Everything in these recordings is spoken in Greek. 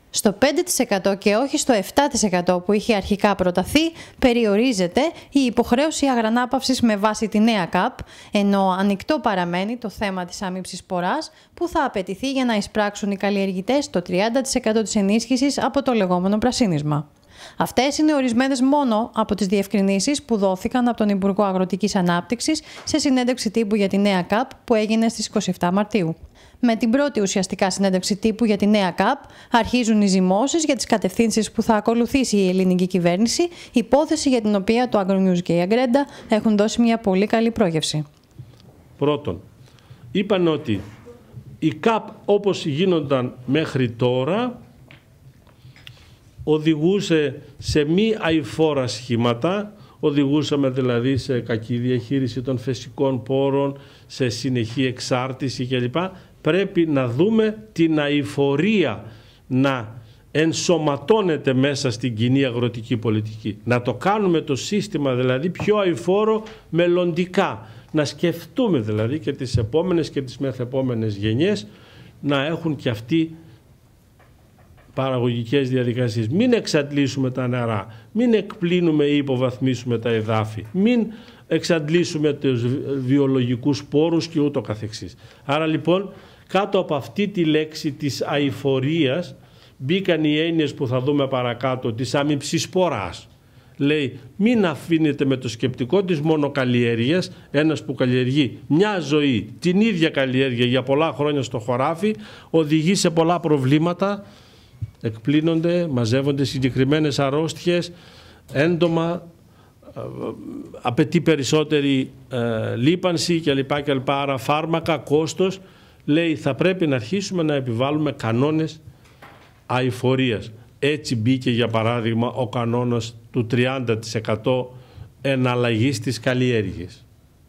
Στο 5% και όχι στο 7% που είχε αρχικά προταθεί, περιορίζεται η υποχρέωση αγρανάπαυσης με βάση τη νέα ΚΑΠ, ενώ ανοιχτό παραμένει το θέμα της άμυψης σποράς που θα απαιτηθεί για να εισπράξουν οι καλλιεργητές το 30% της ενίσχυσης από το λεγόμενο πρασίνισμα. Αυτές είναι ορισμένες μόνο από τις διευκρινήσεις που δόθηκαν από τον Υπουργό Αγροτικής Ανάπτυξης σε συνέντευξη τύπου για τη νέα ΚΑΠ που έγινε στις 27 Μαρτίου. Με την πρώτη ουσιαστικά συνέντευξη τύπου για τη νέα ΚΑΠ αρχίζουν οι ζυμώσεις για τις κατευθύνσεις που θα ακολουθήσει η ελληνική κυβέρνηση, υπόθεση για την οποία το Agronews και η Αγκρέντα έχουν δώσει μια πολύ καλή πρόγευση. Πρώτον, είπαν ότι η ΚΑΠ όπως γίνονταν μέχρι τώρα οδηγούσε σε μη αειφόρα σχήματα, οδηγούσαμε δηλαδή σε κακή διαχείριση των φυσικών πόρων, σε συνεχή εξάρτηση κλπ. Πρέπει να δούμε την αειφορία να ενσωματώνεται μέσα στην κοινή αγροτική πολιτική. Να το κάνουμε το σύστημα δηλαδή πιο αειφόρο μελλοντικά. Να σκεφτούμε δηλαδή και τις επόμενες και τις μεθεπόμενες γενιές να έχουν και αυτοί παραγωγικές διαδικασίες. Μην εξαντλήσουμε τα νερά, μην εκπλύνουμε ή υποβαθμίσουμε τα εδάφη, μην εξαντλήσουμε τους βιολογικούς πόρους και ούτω καθεξής. Άρα λοιπόν κάτω από αυτή τη λέξη της αειφορίας μπήκαν οι έννοιες που θα δούμε παρακάτω της άμυψης σποράς. Λέει μην αφήνετε με το σκεπτικό της μονοκαλλιέργειας, ένας που καλλιεργεί μια ζωή την ίδια καλλιέργεια για πολλά χρόνια στο χωράφι οδηγεί σε πολλά προβλήματα, εκπλύνονται, μαζεύονται συγκεκριμένες αρρώστιες, έντομα, απαιτεί περισσότερη λίπανση κλπ. Άρα φάρμακα, κόστος. Λέει θα πρέπει να αρχίσουμε να επιβάλλουμε κανόνες αειφορίας. Έτσι μπήκε για παράδειγμα ο κανόνας του 30% εναλλαγής της καλλιέργειας.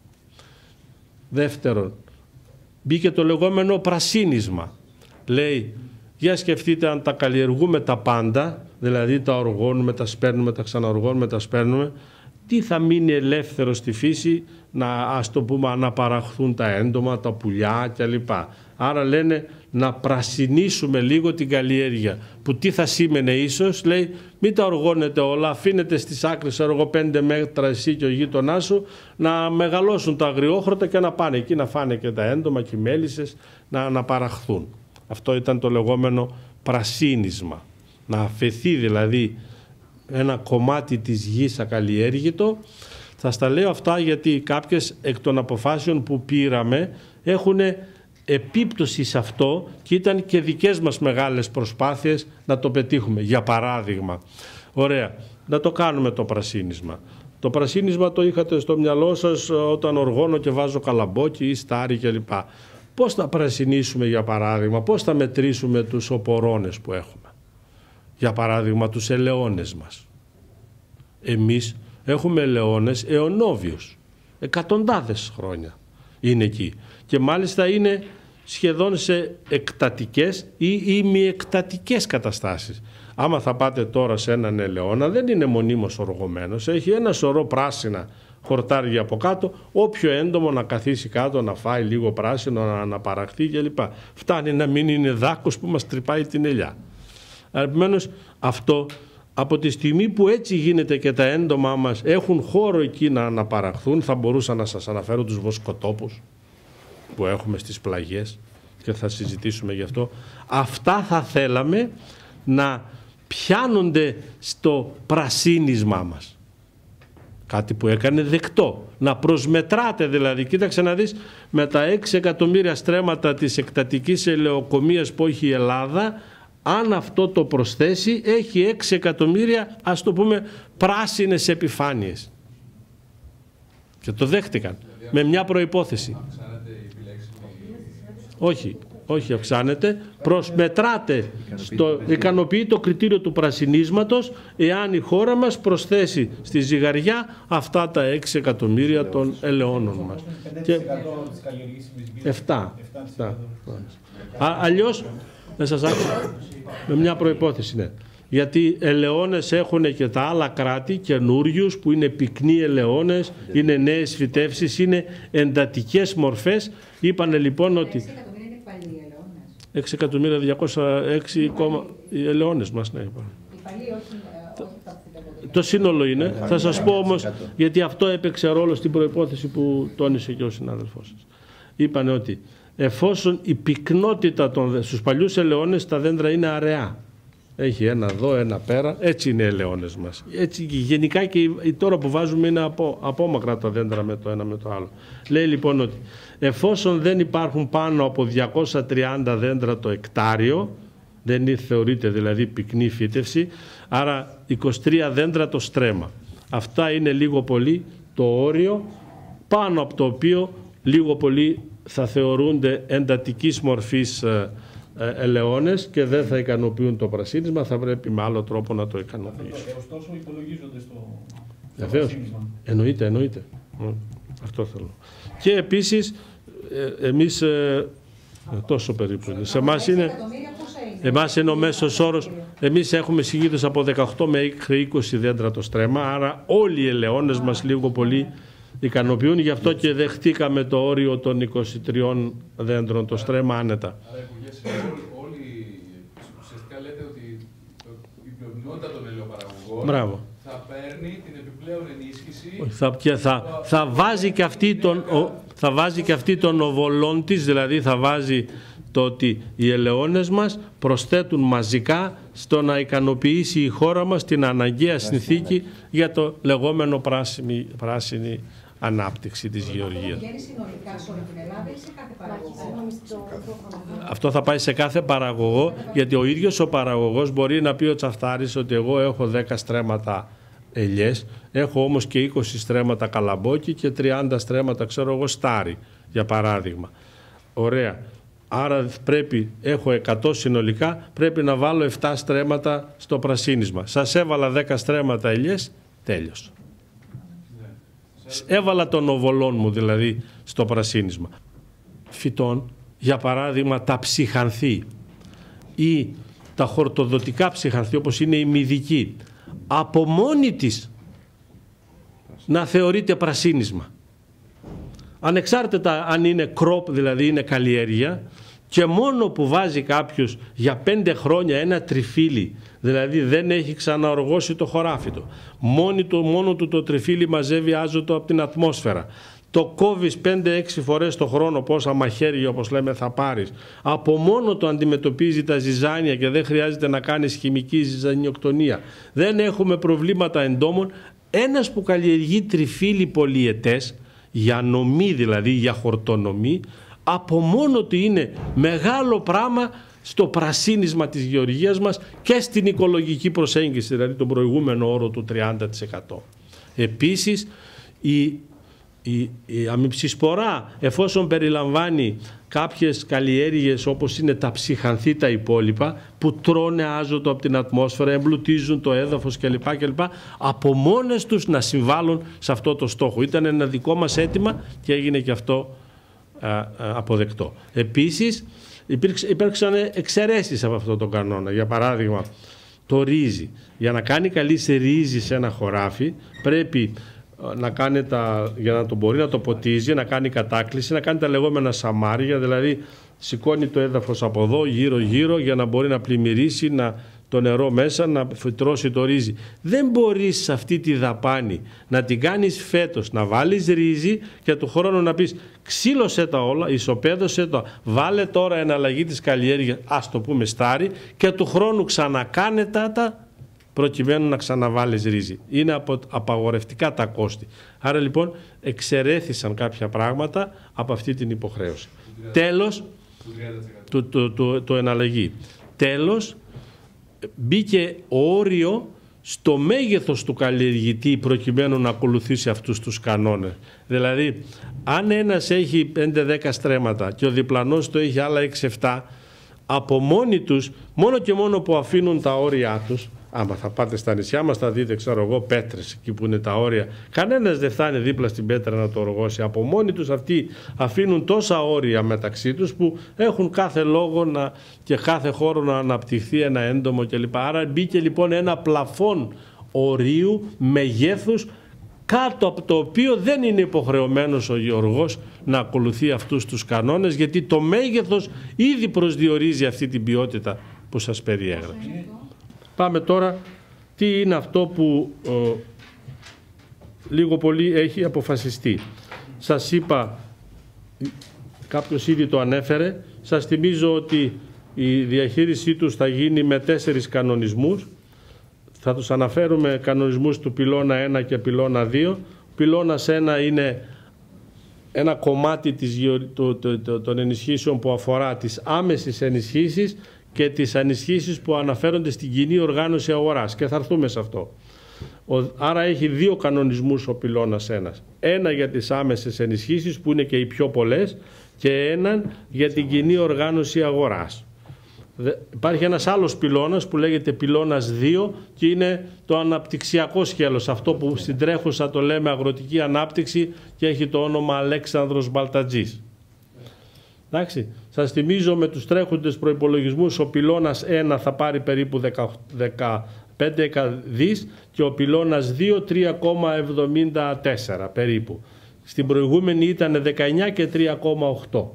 Δεύτερον, μπήκε το λεγόμενο πρασίνισμα. Λέει για σκεφτείτε αν τα καλλιεργούμε τα πάντα, δηλαδή τα οργώνουμε, τα σπέρνουμε, τα ξαναοργώνουμε, τα σπέρνουμε, τι θα μείνει ελεύθερο στη φύση να ας το πούμε αναπαραχθούν τα έντομα, τα πουλιά κλπ. Άρα λένε να πρασινίσουμε λίγο την καλλιέργεια. Που τι θα σήμαινε ίσως, λέει μην τα οργώνετε όλα, αφήνετε στις άκρες 5 μέτρα εσύ και ο γείτονάς σου να μεγαλώσουν τα αγριόχρωτα και να πάνε εκεί να φάνε και τα έντομα και οι μέλισσες να αναπαραχθούν. Αυτό ήταν το λεγόμενο πρασίνισμα. Να αφαιθεί δηλαδή ένα κομμάτι της γης ακαλλιέργητο. Θα στα λέω αυτά γιατί κάποιες εκ των αποφάσεων που πήραμε έχουν επίπτωση σε αυτό και ήταν και δικές μας μεγάλες προσπάθειες να το πετύχουμε. Για παράδειγμα, ωραία, να το κάνουμε το πρασίνισμα. Το πρασίνισμα το είχατε στο μυαλό σας όταν οργώνω και βάζω καλαμπόκι ή στάρι κλπ. Πώς θα πρασινίσουμε για παράδειγμα, πώς θα μετρήσουμε τους οπορώνες που έχουμε. Για παράδειγμα τους ελαιώνες μας. Εμείς έχουμε ελαιώνες αιωνόβιους. Εκατοντάδες χρόνια είναι εκεί. Και μάλιστα είναι σχεδόν σε εκτατικές ή ημιεκτατικές καταστάσεις. Άμα θα πάτε τώρα σε έναν ελαιώνα δεν είναι μονίμως οργωμένος. Έχει ένα σωρό πράσινα χορτάρια από κάτω, όποιο έντομο να καθίσει κάτω, να φάει λίγο πράσινο, να αναπαραχθεί κλπ. Φτάνει να μην είναι δάκος που μας τρυπάει την ελιά. Επομένως αυτό από τη στιγμή που έτσι γίνεται και τα έντομά μας έχουν χώρο εκεί να αναπαραχθούν, θα μπορούσα να σας αναφέρω τους βοσκοτόπους που έχουμε στις πλαγιές και θα συζητήσουμε γι' αυτό. Αυτά θα θέλαμε να πιάνονται στο πρασίνισμά μας. Κάτι που έκανε δεκτό. Να προσμετράτε δηλαδή. Κοίταξε να δεις με τα 6 εκατομμύρια στρέμματα της εκτατικής ελαιοκομείας που έχει η Ελλάδα, αν αυτό το προσθέσει έχει 6 εκατομμύρια ας το πούμε πράσινες επιφάνειες. Και το δέχτηκαν με μια προϋπόθεση. Όχι αυξάνεται, προσμετράτε, ικανοποιεί το κριτήριο του πρασινίσματος εάν η χώρα μας προσθέσει στη ζυγαριά αυτά τα 6 εκατομμύρια των ελαιώνων μας. Και 7. Αλλιώς, να σας άκουσα, με μια προϋπόθεση, ναι. Γιατί ελαιώνες έχουν και τα άλλα κράτη, καινούριους, που είναι πυκνοί ελαιώνες, είναι νέες φυτεύσεις, είναι εντατικές μορφές. Είπανε λοιπόν ότι... 6.206 οι ελαιώνες μας. Ναι. Το σύνολο είναι. Θα σας πω όμως, γιατί αυτό έπαιξε ρόλο στην προϋπόθεση που τόνισε και ο συνάδελφός σας. Είπανε ότι εφόσον η πυκνότητα στους παλιούς ελαιώνες τα δέντρα είναι αραιά, έχει ένα εδώ, ένα πέρα, έτσι είναι οι ελαιώνες μας. Έτσι, γενικά και τώρα που βάζουμε είναι απόμακρα τα δέντρα με το ένα με το άλλο. Λέει λοιπόν ότι εφόσον δεν υπάρχουν πάνω από 230 δέντρα το εκτάριο, δεν θεωρείται δηλαδή πυκνή φύτευση, άρα 23 δέντρα το στρέμμα. Αυτά είναι λίγο πολύ το όριο πάνω από το οποίο λίγο πολύ θα θεωρούνται εντατικής μορφής ελαιώνες και δεν θα ικανοποιούν το πρασίνισμα, θα πρέπει με άλλο τρόπο να το ικανοποιήσουν. Ωστόσο υπολογίζονται στο πρασίνισμα. Εννοείται. Αυτό θέλω. Και επίσης εμείς τόσο περίπου είναι. Σε εμάς είναι ο μέσος όρος. Εμείς έχουμε συνήθως από 18 μέχρι 20 δέντρα το στρέμμα, άρα όλοι οι ελαιώνες μας λίγο πολύ ικανοποιούν, γι' αυτό και δεχτήκαμε το όριο των 23 δέντρων το στρέμμα άνετα. Άρα, Υπουργέ, όλοι ουσιαστικά λέτε ότι η πλειονότητα των ελαιοπαραγωγών θα παίρνει την επιπλέον ενίσχυση. Θα βάζει και αυτή τον οβολόν της, δηλαδή θα βάζει το ότι οι ελαιώνες μας προσθέτουν μαζικά στο να ικανοποιήσει η χώρα μας την αναγκαία συνθήκη για το λεγόμενο πράσινη ανάπτυξη της γεωργίας. Αυτό θα πάει σε κάθε παραγωγό, γιατί ο ίδιος ο παραγωγός μπορεί να πει ο Τσαφτάρης ότι εγώ έχω 10 στρέμματα ελιές, έχω όμως και 20 στρέμματα καλαμπόκι και 30 στρέμματα ξέρω εγώ στάρι, για παράδειγμα. Ωραία. Άρα έχω 100 συνολικά, πρέπει να βάλω 7 στρέμματα στο πρασίνισμα. Σας έβαλα 10 στρέμματα ελιές, τέλειωσε. Έβαλα τον οβολόν μου δηλαδή στο πρασίνισμα. Φυτών, για παράδειγμα τα ψυχανθή ή τα χορτοδοτικά ψυχανθή όπως είναι η μυδική, από μόνη της να θεωρείται πρασίνισμα. Ανεξάρτητα αν είναι crop, δηλαδή είναι καλλιέργεια, και μόνο που βάζει κάποιος για 5 χρόνια ένα τριφύλι, δηλαδή δεν έχει ξαναοργώσει το χωράφι του, μόνο του το τριφύλι μαζεύει άζωτο από την ατμόσφαιρα, το κόβεις 5-6 φορές το χρόνο, πόσα μαχαίρια όπως λέμε θα πάρεις, από μόνο το αντιμετωπίζει τα ζυζάνια και δεν χρειάζεται να κάνεις χημική ζυζανιοκτονία, δεν έχουμε προβλήματα εντόμων. Ένας που καλλιεργεί τριφύλι πολυετές, για νομή δηλαδή, για χορτονομή, από μόνο του είναι μεγάλο πράγμα στο πρασίνισμα της γεωργίας μας και στην οικολογική προσέγγιση, δηλαδή τον προηγούμενο όρο του 30%. Επίσης, η αμυψισπορά, εφόσον περιλαμβάνει κάποιες καλλιέργειες όπως είναι τα ψυχανθή τα υπόλοιπα, που τρώνε άζωτο από την ατμόσφαιρα, εμπλουτίζουν το έδαφος κλπ. Από μόνες τους να συμβάλλουν σε αυτό το στόχο. Ήταν ένα δικό μας αίτημα και έγινε και αυτό αποδεκτό. Επίσης, υπήρξαν εξαιρέσεις από αυτό το κανόνα. Για παράδειγμα, το ρύζι. Για να κάνει καλή σε ρύζι σε ένα χωράφι, πρέπει να κάνει για να το μπορεί να το ποτίζει, να κάνει κατάκληση, να κάνει τα λεγόμενα σαμάρια, δηλαδή σηκώνει το έδαφος από εδώ γύρω-γύρω για να μπορεί να πλημμυρίσει το νερό μέσα, να φυτρώσει το ρύζι. Δεν μπορείς σε αυτή τη δαπάνη να την κάνεις φέτος, να βάλεις ρύζι και του χρόνου να πεις ξύλωσε τα όλα, ισοπαίδωσε τα, βάλε τώρα εναλλαγή της καλλιέργειας, ας το πούμε στάρι, και του χρόνου ξανακάνε τα προκειμένου να ξαναβάλεις ρύζι. Είναι απαγορευτικά τα κόστη. Άρα λοιπόν εξαιρέθησαν κάποια πράγματα από αυτή την υποχρέωση. Τέλος, το εναλλαγή. Τέλος, μπήκε όριο στο μέγεθος του καλλιεργητή προκειμένου να ακολουθήσει αυτούς τους κανόνες. Δηλαδή, αν ένας έχει 5-10 στρέμματα και ο διπλανός το έχει άλλα 6-7, από μόνοι τους, μόνο και μόνο που αφήνουν τα όρια τους, άμα θα πάτε στα νησιά μας θα δείτε, ξέρω εγώ, πέτρες εκεί που είναι τα όρια. Κανένας δεν φτάνει δίπλα στην πέτρα να το οργώσει. Από μόνοι τους αυτοί αφήνουν τόσα όρια μεταξύ τους που έχουν κάθε λόγο και κάθε χώρο να αναπτυχθεί ένα έντομο κλπ. Άρα μπήκε λοιπόν ένα πλαφόν ορίου μεγέθους κάτω από το οποίο δεν είναι υποχρεωμένος ο γεωργός να ακολουθεί αυτούς τους κανόνες, γιατί το μέγεθος ήδη προσδιορίζει αυτή την ποιότητα που σας περιέγραψα. Πάμε τώρα τι είναι αυτό που λίγο πολύ έχει αποφασιστεί. Σας είπα, κάποιος ήδη το ανέφερε, σας θυμίζω ότι η διαχείρισή τους θα γίνει με 4 κανονισμούς. Θα τους αναφέρουμε κανονισμούς του πυλώνα 1 και πυλώνα 2. Πυλώνας 1 είναι ένα κομμάτι των ενισχύσεων που αφορά τις άμεσες ενισχύσεις και τις ενισχύσεις που αναφέρονται στην κοινή οργάνωση αγοράς, και θα έρθουμε σε αυτό. Άρα έχει 2 κανονισμούς ο πυλώνας 1. Ένα για τις άμεσες ενισχύσεις που είναι και οι πιο πολλές και έναν για την κοινή οργάνωση αγοράς. Υπάρχει ένας άλλος πυλώνας που λέγεται πυλώνας 2 και είναι το αναπτυξιακό σκέλος, αυτό που στην τρέχουσα το λέμε αγροτική ανάπτυξη και έχει το όνομα Αλέξανδρος Μπαλτατζής. Εντάξει. Σας θυμίζω με τους τρέχοντες προϋπολογισμούς ο πυλώνας 1 θα πάρει περίπου 15 δις και ο πυλώνας 2 3,74 περίπου. Στην προηγούμενη ήταν 19 και 3,8.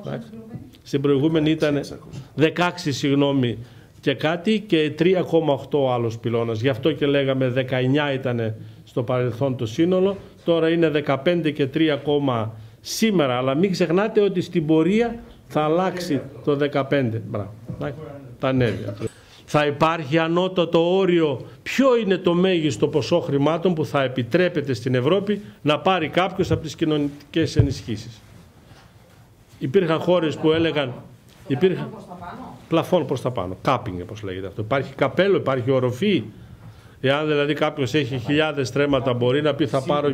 Στην προηγούμενη ήταν 16 συγγνώμη και κάτι και 3,8 ο άλλος πυλώνας. Γι' αυτό και λέγαμε 19 ήταν στο παρελθόν το σύνολο, τώρα είναι 15 και 3, σήμερα, αλλά μην ξεχνάτε ότι στην πορεία θα αλλάξει το 15. Μπράβο. Τα ανέβεια. Θα υπάρχει ανώτατο όριο ποιο είναι το μέγιστο ποσό χρημάτων που θα επιτρέπεται στην Ευρώπη να πάρει κάποιος από τις κοινωνικές ενισχύσεις. Υπήρχαν χώρες που έλεγαν... Υπήρχαν πλαφόν προς τα πάνω, κάπινγκ όπως λέγεται αυτό. Υπάρχει καπέλο, υπάρχει οροφή. Εάν δηλαδή κάποιος έχει χιλιάδες στρέμματα μπορεί να πει θα πάρω...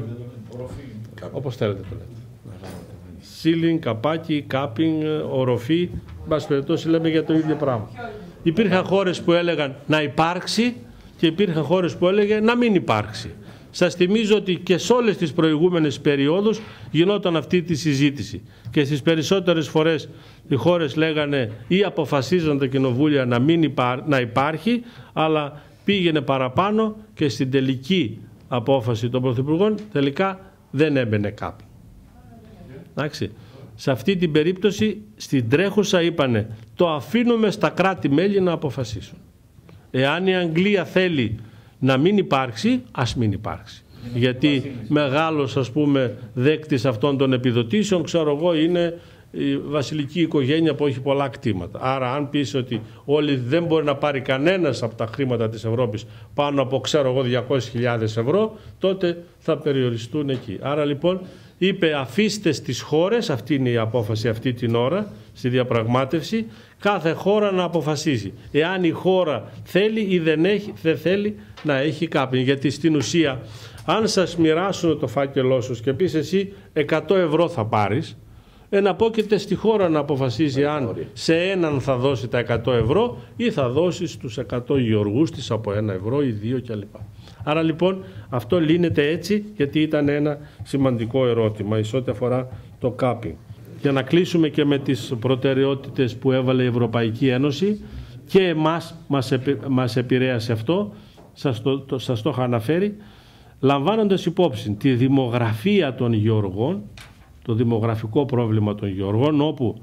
Όπως θέλετε το λέτε. Σίλινγκ, καπάκι, κάπινγκ, οροφή. Μπας περιπτώσει λέμε για το ίδιο πράγμα. Υπήρχαν χώρες που έλεγαν να υπάρξει και υπήρχαν χώρες που έλεγαν να μην υπάρξει. Σας θυμίζω ότι και σε όλες τις προηγούμενες περιόδους γινόταν αυτή τη συζήτηση. Και στις περισσότερες φορές οι χώρες λέγανε ή αποφασίζαν τα κοινοβούλια να υπάρχει, αλλά πήγαινε παραπάνω και στην τελική απόφαση των πρωθυπουργών τελικά δεν έμπαινε κάποιο. Εντάξει. Σε αυτή την περίπτωση στην τρέχουσα είπανε το αφήνουμε στα κράτη-μέλη να αποφασίσουν. Εάν η Αγγλία θέλει να μην υπάρξει, ας μην υπάρξει. Γιατί μεγάλος ας πούμε δέκτης αυτών των επιδοτήσεων, ξέρω εγώ, είναι η βασιλική οικογένεια που έχει πολλά κτήματα. Άρα αν πεις ότι όλοι δεν μπορεί να πάρει κανένας από τα χρήματα της Ευρώπης πάνω από ξέρω εγώ 200.000 ευρώ, τότε θα περιοριστούν εκεί. Άρα λοιπόν είπε αφήστε στις χώρες, αυτή είναι η απόφαση αυτή την ώρα, στη διαπραγμάτευση, κάθε χώρα να αποφασίσει. Εάν η χώρα θέλει ή δεν θέλει να έχει κάποιον. Γιατί στην ουσία, αν σας μοιράσουν το φάκελό σου και πεις εσύ 100 ευρώ θα πάρεις, εναπόκειται στη χώρα να αποφασίζει αν σε έναν θα δώσει τα 100 ευρώ ή θα δώσει στους 100 γεωργούς της από 1 ευρώ ή 2 κλπ. Άρα λοιπόν αυτό λύνεται έτσι γιατί ήταν ένα σημαντικό ερώτημα εις ό,τι αφορά το κάπινγκ. Για να κλείσουμε και με τις προτεραιότητες που έβαλε η Ευρωπαϊκή Ένωση και εμάς μας επηρέασε αυτό, σας το είχα αναφέρει, λαμβάνοντας υπόψη τη δημογραφία των γεωργών, το δημογραφικό πρόβλημα των γεωργών, όπου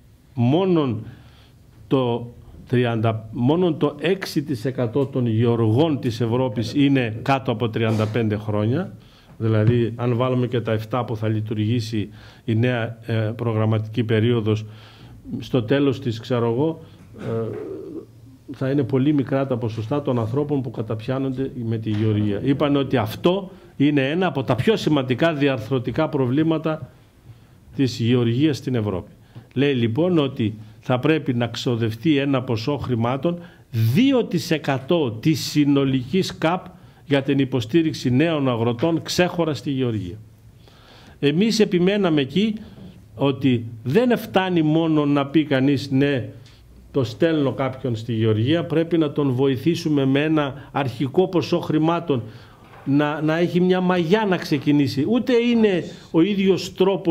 μόνο το 6% των γεωργών της Ευρώπης είναι κάτω από 35 χρόνια, δηλαδή αν βάλουμε και τα 7 που θα λειτουργήσει η νέα προγραμματική περίοδος, στο τέλος της ξέρω εγώ, θα είναι πολύ μικρά τα ποσοστά των ανθρώπων που καταπιάνονται με τη γεωργία. Είπαν ότι αυτό είναι ένα από τα πιο σημαντικά διαρθρωτικά προβλήματα της γεωργίας στην Ευρώπη. Λέει λοιπόν ότι θα πρέπει να ξοδευτεί ένα ποσό χρημάτων 2% της συνολικής ΚΑΠ για την υποστήριξη νέων αγροτών ξέχωρα στη γεωργία. Εμείς επιμέναμε εκεί ότι δεν φτάνει μόνο να πει κανείς ναι, το στέλνω κάποιον στη γεωργία, πρέπει να τον βοηθήσουμε με ένα αρχικό ποσό χρημάτων, να έχει μια μαγιά να ξεκινήσει. Ούτε είναι ο ίδιος τρόπος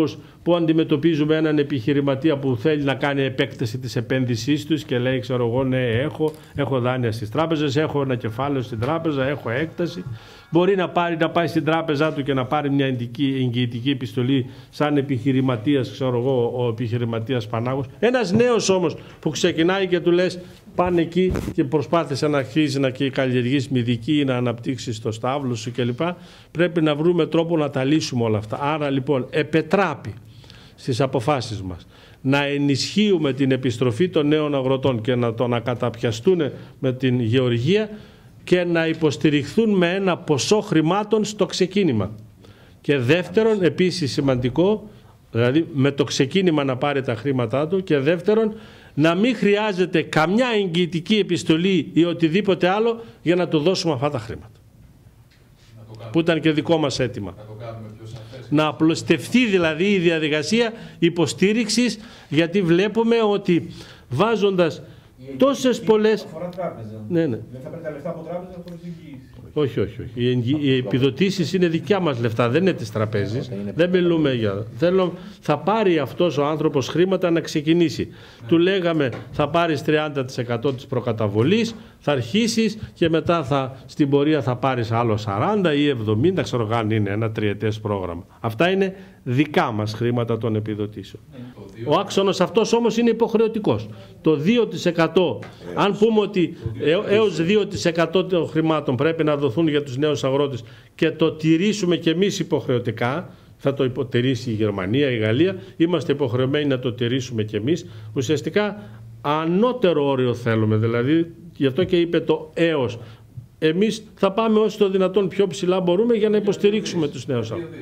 που αντιμετωπίζουμε έναν επιχειρηματία που θέλει να κάνει επέκταση της επένδυσής τους και λέει, ξέρω εγώ, ναι, έχω δάνεια στις τράπεζες, έχω ένα κεφάλαιο στην τράπεζα, έχω έκταση. Μπορεί να πάει στην τράπεζά του και να πάρει μια εγγυητική επιστολή σαν επιχειρηματίας, ξέρω εγώ, ο επιχειρηματίας Πανάγος. Ένας νέος όμως που ξεκινάει και του λες, πάνε εκεί και προσπάθησε να αρχίσει να καλλιεργήσει μυδική, να αναπτύξει το στάβλο σου κλπ. Πρέπει να βρούμε τρόπο να τα λύσουμε όλα αυτά. Άρα λοιπόν επετράπει στις αποφάσεις μας να ενισχύουμε την επιστροφή των νέων αγροτών και να καταπιαστούν με την γεωργία και να υποστηριχθούν με ένα ποσό χρημάτων στο ξεκίνημα. Και δεύτερον, επίσης σημαντικό, δηλαδή με το ξεκίνημα να πάρει τα χρήματά του, και δεύτερον, να μην χρειάζεται καμιά εγγυητική επιστολή ή οτιδήποτε άλλο για να του δώσουμε αυτά τα χρήματα. Που ήταν και δικό μας αίτημα. Να απλωστευτεί δηλαδή η διαδικασία υποστήριξης, γιατί βλέπουμε ότι βάζοντας τόσες πολλές... Ναι. Δεν θα παίρνει τα λεφτά από τράπεζα χωρίς εγγύηση. Όχι. Οι επιδοτήσεις είναι δικιά μας λεφτά, δεν είναι της τραπέζης. Δεν μιλούμε για... θα πάρει αυτός ο άνθρωπος χρήματα να ξεκινήσει. Του λέγαμε θα πάρεις 30% της προκαταβολής, θα αρχίσεις και μετά στην πορεία θα πάρεις άλλο 40 ή 70, ξέρω αν είναι ένα τριετές πρόγραμμα. Αυτά είναι δικά μας χρήματα των επιδοτήσεων. Ο άξονας αυτός όμως είναι υποχρεωτικός. Το 2%, αν πούμε ότι έως 2% των χρημάτων πρέπει να δοθούν για τους νέους αγρότες και το τηρήσουμε και εμείς υποχρεωτικά, θα το υποτηρήσει η Γερμανία, η Γαλλία, είμαστε υποχρεωμένοι να το τηρήσουμε και εμείς. Ουσιαστικά ανώτερο όριο θέλουμε, δηλαδή γι' αυτό και είπε το έως. Εμείς θα πάμε όσο το δυνατόν πιο ψηλά μπορούμε για να υποστηρίξουμε τους νέους αγρότες.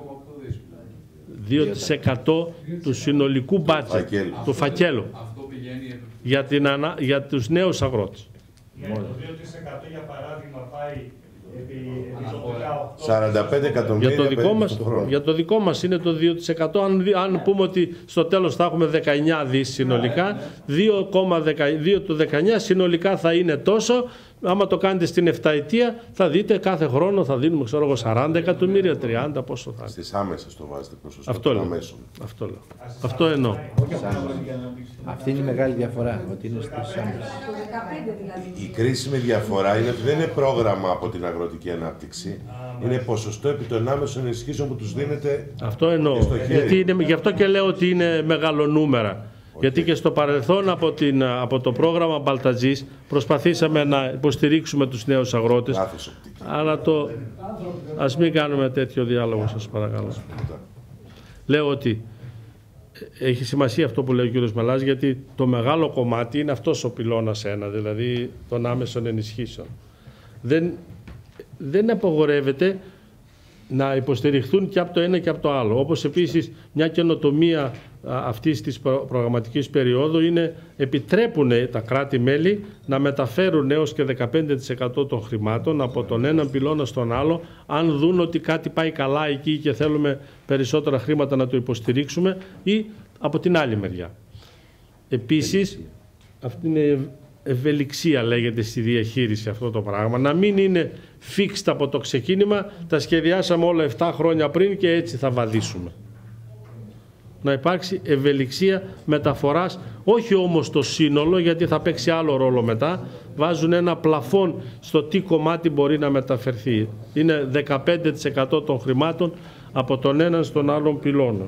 2% του συνολικού μπάτζετ, του φακέλου, για τους νέους αγρότες. Για το 2% για παράδειγμα πάει 45 εκατομμύρια για το δικό μας είναι το 2%. Αν πούμε ότι στο τέλος θα έχουμε 19 δις συνολικά, 2,2 του 19 συνολικά θα είναι τόσο. Άμα το κάνετε στην 7 ετία, θα δείτε κάθε χρόνο θα δίνουμε, ξέρω εγώ, 40 εκατομμύρια, 30, πόσο θα είναι. Στις άμεσες το βάζετε ποσοστό. Αυτό εννοώ. Αυτή είναι η μεγάλη διαφορά, ότι είναι στις άμεσες. Η κρίσιμη διαφορά είναι ότι δεν είναι πρόγραμμα από την αγροτική ανάπτυξη, είναι ποσοστό επί των άμεσων ενισχύσεων που τους δίνεται. Αυτό εννοώ. Γι' αυτό και λέω ότι είναι μεγαλονούμερα. Γιατί και στο παρελθόν από το πρόγραμμα Μπαλτατζής προσπαθήσαμε να υποστηρίξουμε τους νέους αγρότες. Αλλά ας μην κάνουμε τέτοιο διάλογο, σας παρακαλώ. Λέω ότι έχει σημασία αυτό που λέει ο κύριος Μελάς, γιατί το μεγάλο κομμάτι είναι αυτός ο πυλώνας 1, δηλαδή των άμεσων ενισχύσεων. Δεν απαγορεύεται να υποστηριχθούν και από το ένα και από το άλλο. Όπως επίσης μια καινοτομία αυτής της προγραμματικής περίοδου επιτρέπουν τα κράτη-μέλη να μεταφέρουν έως και 15% των χρημάτων από τον έναν πυλώνα στον άλλο, αν δουν ότι κάτι πάει καλά εκεί και θέλουμε περισσότερα χρήματα να το υποστηρίξουμε, ή από την άλλη μεριά. Επίσης, αυτή είναι ευελιξία, λέγεται στη διαχείριση αυτό το πράγμα. Να μην είναι fixed από το ξεκίνημα, τα σχεδιάσαμε όλα 7 χρόνια πριν και έτσι θα βαδίσουμε. Να υπάρξει ευελιξία μεταφοράς, όχι όμως το σύνολο, γιατί θα παίξει άλλο ρόλο μετά. Βάζουν ένα πλαφόν στο τι κομμάτι μπορεί να μεταφερθεί. Είναι 15% των χρημάτων από τον έναν στον άλλον πυλώνα.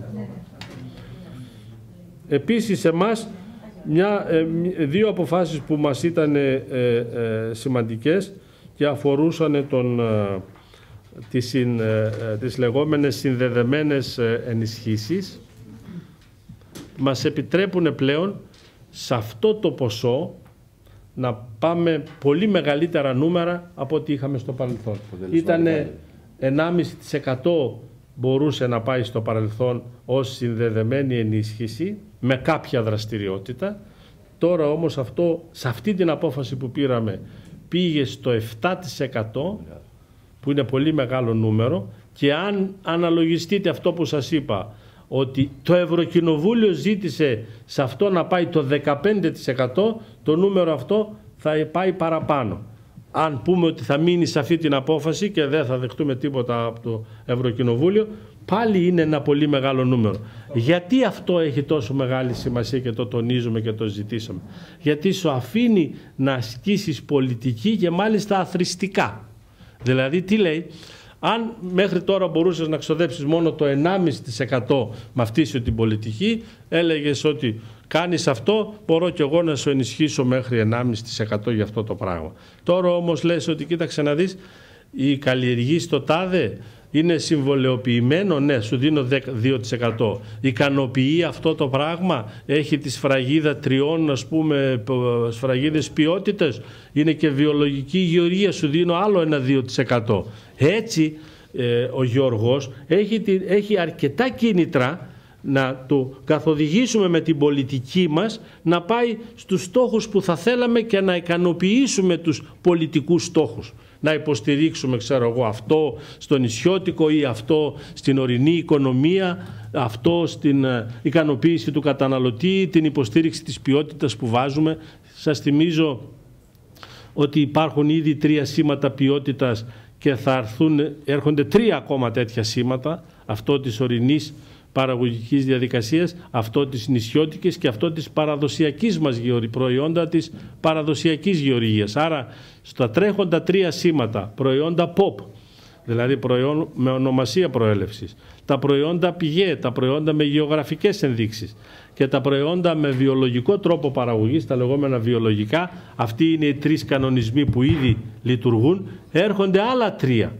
Επίσης, εμάς, δύο αποφάσεις που μας ήταν σημαντικές και αφορούσαν τις λεγόμενες συνδεδεμένες ενισχύσεις, μας επιτρέπουν πλέον σε αυτό το ποσό να πάμε πολύ μεγαλύτερα νούμερα από ό,τι είχαμε στο παρελθόν. Ήτανε 1,5% μπορούσε να πάει στο παρελθόν ως συνδεδεμένη ενίσχυση με κάποια δραστηριότητα. Τώρα όμως σε αυτή την απόφαση που πήραμε πήγε στο 7%, που είναι πολύ μεγάλο νούμερο, και αν αναλογιστείτε αυτό που σας είπα, ότι το Ευρωκοινοβούλιο ζήτησε σε αυτό να πάει το 15%, το νούμερο αυτό θα πάει παραπάνω. Αν πούμε ότι θα μείνει σε αυτή την απόφαση και δεν θα δεχτούμε τίποτα από το Ευρωκοινοβούλιο, πάλι είναι ένα πολύ μεγάλο νούμερο. Γιατί αυτό έχει τόσο μεγάλη σημασία και το τονίζουμε και το ζητήσαμε? Γιατί σου αφήνει να ασκήσεις πολιτική και μάλιστα αθροιστικά. Δηλαδή τι λέει? Αν μέχρι τώρα μπορούσες να ξοδέψεις μόνο το 1,5% με αυτή σου την πολιτική, έλεγες ότι κάνεις αυτό, μπορώ και εγώ να σου ενισχύσω μέχρι 1,5% για αυτό το πράγμα. Τώρα όμως λες ότι κοίταξε να δεις, η καλλιεργή στο τάδε είναι συμβολεοποιημένο, ναι, σου δίνω 2%. Ικανοποιεί αυτό το πράγμα, έχει τη σφραγίδα 3, ας πούμε, σφραγίδες ποιότητες, είναι και βιολογική γεωργία, σου δίνω άλλο ένα 2%. Έτσι ο Γιώργος έχει αρκετά κίνητρα να το καθοδηγήσουμε με την πολιτική μας να πάει στους στόχους που θα θέλαμε και να ικανοποιήσουμε τους πολιτικούς στόχους. Να υποστηρίξουμε, ξέρω εγώ, αυτό στο νησιώτικο ή αυτό στην ορεινή οικονομία, αυτό στην ικανοποίηση του καταναλωτή, την υποστήριξη της ποιότητας που βάζουμε. Σας θυμίζω ότι υπάρχουν ήδη 3 σήματα ποιότητας και θα έρχονται 3 ακόμα τέτοια σήματα, αυτό της ορεινής παραγωγικής διαδικασίας, αυτό της νησιώτικης και αυτό της παραδοσιακής μας προϊόντα της παραδοσιακής γεωργίας. Άρα στα τρέχοντα 3 σήματα, προϊόντα POP, δηλαδή προϊόν με ονομασία προέλευσης, τα προϊόντα πηγέ, τα προϊόντα με γεωγραφικές ενδείξεις και τα προϊόντα με βιολογικό τρόπο παραγωγής, τα λεγόμενα βιολογικά, αυτοί είναι οι 3 κανονισμοί που ήδη λειτουργούν, έρχονται άλλα 3.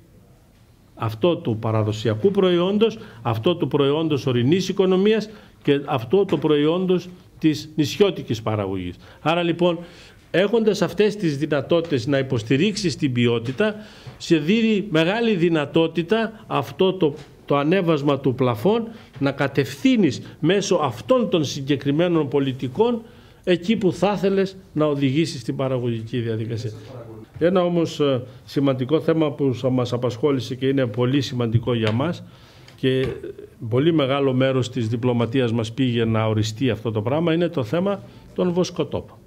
Αυτό του παραδοσιακού προϊόντος, αυτό του προϊόντος ορεινής οικονομίας και αυτό το προϊόντος της νησιώτικης παραγωγής. Άρα λοιπόν, έχοντας αυτές τις δυνατότητες να υποστηρίξεις την ποιότητα, σε δίνει μεγάλη δυνατότητα αυτό το ανέβασμα του πλαφών να κατευθύνεις μέσω αυτών των συγκεκριμένων πολιτικών εκεί που θα ήθελες να οδηγήσεις την παραγωγική διαδικασία. Ένα όμως σημαντικό θέμα που μας απασχόλησε και είναι πολύ σημαντικό για μας και πολύ μεγάλο μέρος της διπλωματίας μας πήγε να οριστεί αυτό το πράγμα είναι το θέμα των βοσκοτόπων.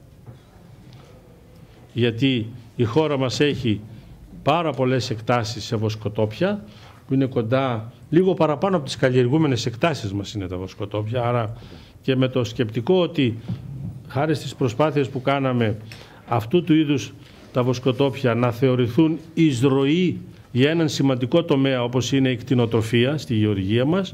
Γιατί η χώρα μας έχει πάρα πολλές εκτάσεις σε βοσκοτόπια που είναι κοντά, λίγο παραπάνω από τις καλλιεργούμενες εκτάσεις μας είναι τα βοσκοτόπια, άρα και με το σκεπτικό ότι χάρη στις προσπάθειες που κάναμε αυτού του είδους τα βοσκοτόπια να θεωρηθούν εισρωή για έναν σημαντικό τομέα όπως είναι η κτηνοτροφία στη γεωργία μας,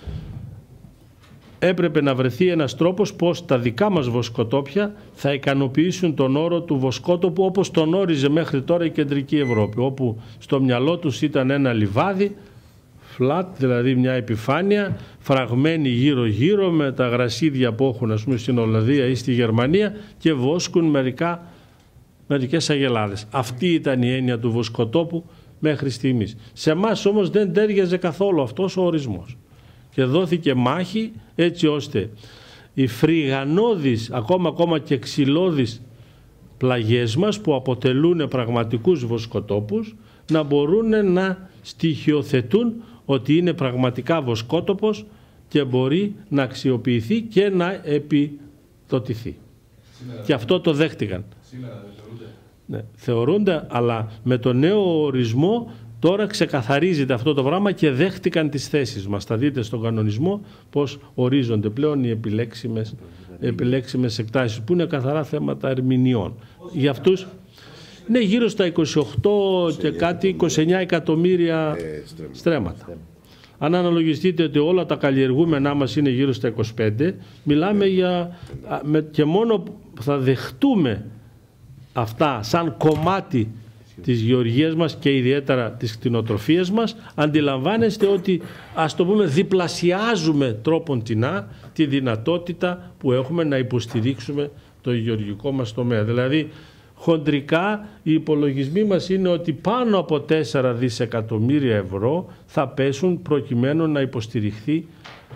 έπρεπε να βρεθεί ένας τρόπος πως τα δικά μας βοσκοτόπια θα ικανοποιήσουν τον όρο του βοσκότοπου όπως τον όριζε μέχρι τώρα η κεντρική Ευρώπη, όπου στο μυαλό τους ήταν ένα λιβάδι, flat, δηλαδή μια επιφάνεια, φραγμένη γύρω-γύρω με τα γρασίδια που έχουν, ας πούμε, στην Ολλανδία ή στη Γερμανία και βόσκουν μερικές αγελάδες. Αυτή ήταν η έννοια του βοσκοτόπου μέχρι στιγμής. Σε εμάς όμως δεν τέριαζε καθόλου αυτός ο ορισμός. Και δόθηκε μάχη έτσι ώστε οι φρυγανώδεις, ακόμα και ξυλώδεις πλαγιές μας που αποτελούν πραγματικούς βοσκοτόπους να μπορούν να στοιχειοθετούν ότι είναι πραγματικά βοσκότοπος και μπορεί να αξιοποιηθεί και να επιδοτηθεί. Σήμερα, και αυτό το δέχτηκαν. Σήμερα δεν θεωρούνται. Ναι, θεωρούνται, αλλά με το νέο ορισμό τώρα ξεκαθαρίζεται αυτό το πράγμα και δέχτηκαν τις θέσεις μας. Θα δείτε στον κανονισμό πώς ορίζονται πλέον οι επιλέξιμες εκτάσεις που είναι καθαρά θέματα ερμηνειών. Για αυτούς είναι γύρω στα 28 και κάτι, 29 εκατομμύρια στρέμματα. Αν αναλογιστείτε ότι όλα τα καλλιεργούμενά μας είναι γύρω στα 25, μιλάμε για και μόνο θα δεχτούμε αυτά σαν κομμάτι της γεωργίας μας και ιδιαίτερα της κτηνοτροφίας μας, αντιλαμβάνεστε ότι, ας το πούμε, διπλασιάζουμε τρόποντινά τη δυνατότητα που έχουμε να υποστηρίξουμε το γεωργικό μας τομέα. Δηλαδή, χοντρικά οι υπολογισμοί μας είναι ότι πάνω από 4 δισεκατομμύρια ευρώ θα πέσουν προκειμένου να υποστηριχθεί,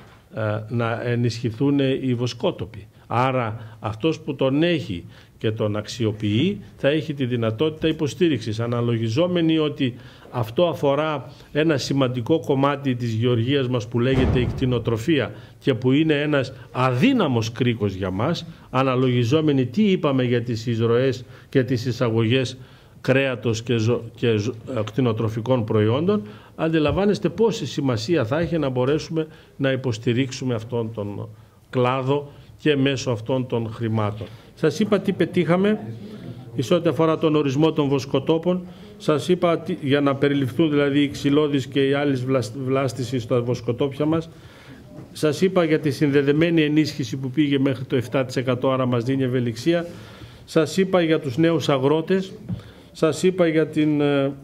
να ενισχυθούν οι βοσκότοποι. Άρα αυτός που τον έχει και τον αξιοποιεί θα έχει τη δυνατότητα υποστήριξης, αναλογιζόμενοι ότι αυτό αφορά ένα σημαντικό κομμάτι της γεωργίας μας που λέγεται η κτηνοτροφία και που είναι ένας αδύναμος κρίκος για μας, αναλογιζόμενοι τι είπαμε για τις εισρωές και τις εισαγωγές κρέατος και κτηνοτροφικών προϊόντων, αντιλαμβάνεστε πόση σημασία θα έχει να μπορέσουμε να υποστηρίξουμε αυτόν τον κλάδο και μέσω αυτών των χρημάτων. Σας είπα τι πετύχαμε σε ό,τι αφορά τον ορισμό των βοσκοτόπων. Σας είπα για να περιληφθούν δηλαδή οι ξυλώδεις και οι άλλες βλάστησεις στα βοσκοτόπια μας. Σας είπα για τη συνδεδεμένη ενίσχυση που πήγε μέχρι το 7%, άρα μας δίνει ευελιξία. Σας είπα για τους νέους αγρότες. Σας είπα για την...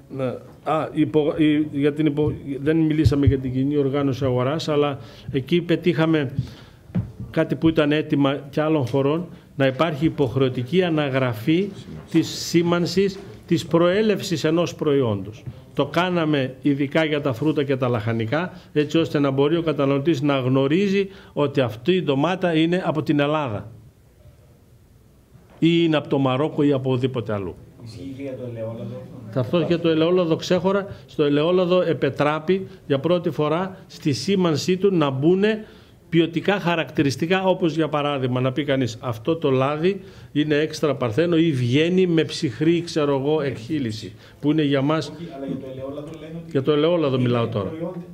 δεν μιλήσαμε για την κοινή οργάνωση αγοράς, αλλά εκεί πετύχαμε κάτι που ήταν έτοιμα και άλλων χωρών, να υπάρχει υποχρεωτική αναγραφή της σήμανσης της προέλευσης ενός προϊόντος. Το κάναμε ειδικά για τα φρούτα και τα λαχανικά, έτσι ώστε να μπορεί ο καταναλωτής να γνωρίζει ότι αυτή η ντομάτα είναι από την Ελλάδα ή είναι από το Μαρόκο ή από οπουδήποτε αλλού. Ισχύει για το ελαιόλαδο. Θα έρθω και το ελαιόλαδο ξέχωρα. Στο ελαιόλαδο επετράπει για πρώτη φορά στη σήμανσή του να μπουν ποιοτικά χαρακτηριστικά, όπως για παράδειγμα να πει κανείς αυτό το λάδι είναι έξτρα παρθένο ή βγαίνει με ψυχρή, ξέρω εγώ, εκχύληση, που είναι για μας... Όχι, αλλά για το ελαιόλαδο λένε ότι... Για το ελαιόλαδο μιλάω τώρα.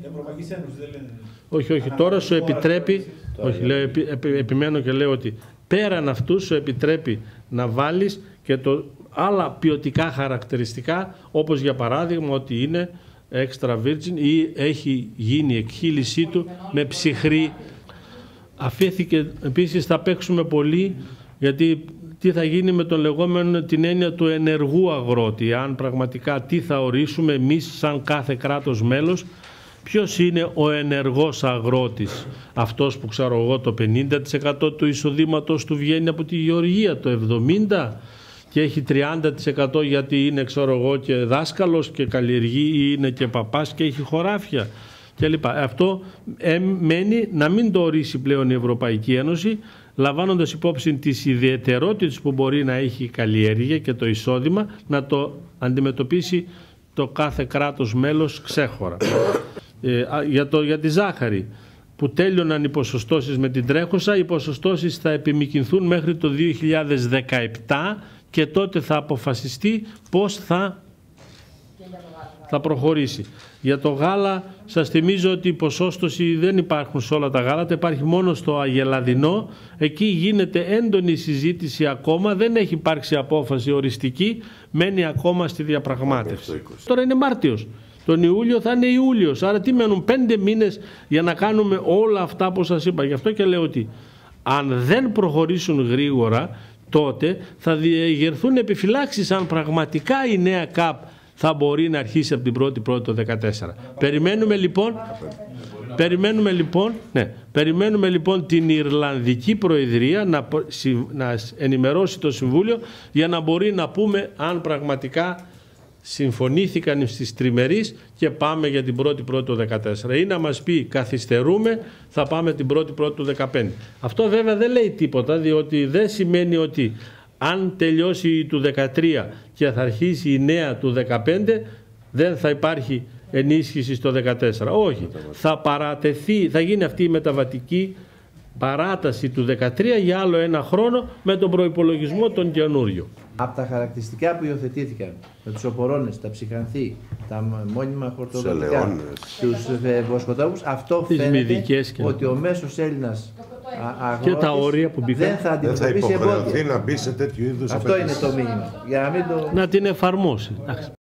Όχι, τώρα σου επιτρέπει, όχι, λέω, επιμένω και λέω ότι πέραν αυτού σου επιτρέπει να βάλεις και το άλλα ποιοτικά χαρακτηριστικά, όπως για παράδειγμα ότι είναι extra virgin ή έχει γίνει η εκχύλησή του με ψυχρή. Αφήθηκε, επίσης θα παίξουμε πολύ, γιατί τι θα γίνει με τον λεγόμενο, την έννοια του ενεργού αγρότη, αν πραγματικά τι θα ορίσουμε εμείς σαν κάθε κράτος μέλος, ποιος είναι ο ενεργός αγρότης, αυτός που ξέρω εγώ το 50% του εισοδήματος του βγαίνει από τη γεωργία, το 70% και έχει 30% γιατί είναι ξέρω εγώ και δάσκαλος και καλλιεργεί ή είναι και παπάς και έχει χωράφια κλπ. Αυτό μένει να μην το ορίσει πλέον η Ευρωπαϊκή Ένωση, λαμβάνοντας υπόψη τις ιδιαιτερότητες που μπορεί να έχει η καλλιέργεια και το εισόδημα, να το αντιμετωπίσει το κάθε κράτος μέλος ξέχωρα. Για τη ζάχαρη που τέλειωναν οι ποσοστώσεις με την τρέχουσα, οι ποσοστώσεις θα επιμικρυνθούν μέχρι το 2017 και τότε θα αποφασιστεί πώς θα προχωρήσει. Για το γάλα σας θυμίζω ότι η ποσόστοση δεν υπάρχουν σε όλα τα γάλατα, υπάρχει μόνο στο αγελαδινό. Εκεί γίνεται έντονη συζήτηση ακόμα, δεν έχει υπάρξει απόφαση οριστική, μένει ακόμα στη διαπραγμάτευση. Τώρα είναι Μάρτιος. Τον Ιούλιο θα είναι Ιούλιος, άρα τι μένουν 5 μήνες για να κάνουμε όλα αυτά που σας είπα. Γι' αυτό και λέω ότι αν δεν προχωρήσουν γρήγορα, τότε θα διεγερθούν επιφυλάξεις αν πραγματικά η νέα ΚΑΠ θα μπορεί να αρχίσει από την 1η το 2014. Περιμένουμε λοιπόν την Ιρλανδική Προεδρία να ενημερώσει το Συμβούλιο για να μπορεί να πούμε αν πραγματικά συμφωνήθηκαν στις τριμερείς και πάμε για την 1η του 2014 ή να μας πει καθυστερούμε, θα πάμε την 1η του 2015. Αυτό βέβαια δεν λέει τίποτα, διότι δεν σημαίνει ότι αν τελειώσει η του 2013 και θα αρχίσει η νέα του 2015 δεν θα υπάρχει ενίσχυση στο 2014. Όχι, θα παρατεθεί, θα γίνει αυτή η μεταβατική παράταση του 2013 για άλλο ένα χρόνο με τον προϋπολογισμό τον καινούριο. Από τα χαρακτηριστικά που υιοθετήθηκαν με τους οπορώνες, τα ψυχανθή, τα μόνιμα χορτοδοτικά, τους βοσκοτόπους, αυτό φαίνεται ότι ο μέσος Έλληνας αγρότης και τα όρια που δεν θα αντιμετωπίσει εμπόδια. Να μπει σε τέτοιου είδους αυτό είναι το μήνυμα. Για να μην το... Να την εφαρμόσει.